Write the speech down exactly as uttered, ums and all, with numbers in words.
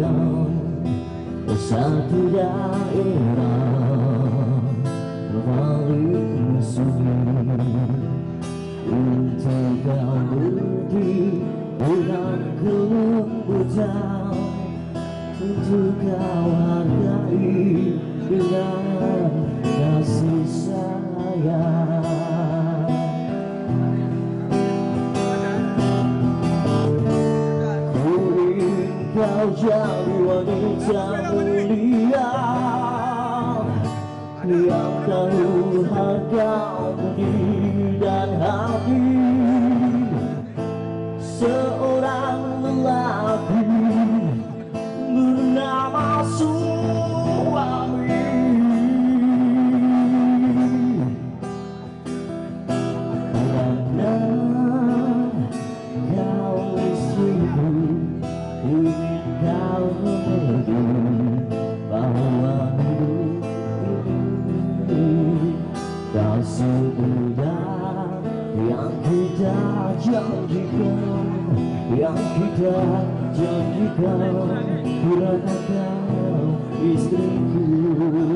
kau satu daerah paling sunyi untuk kau berdiri dengan kelembutan, untuk kau hargai dengan kasih sayang. Ku ingin kau jadi wanita mulia yang tahu harga diri dan hati seorang lelaki bernama suami. Karena kau istriku, ingin kau mengerti bahwa hidup ini tak semudah yang kita janjikan, yang kita janjikan. Karena kau istriku.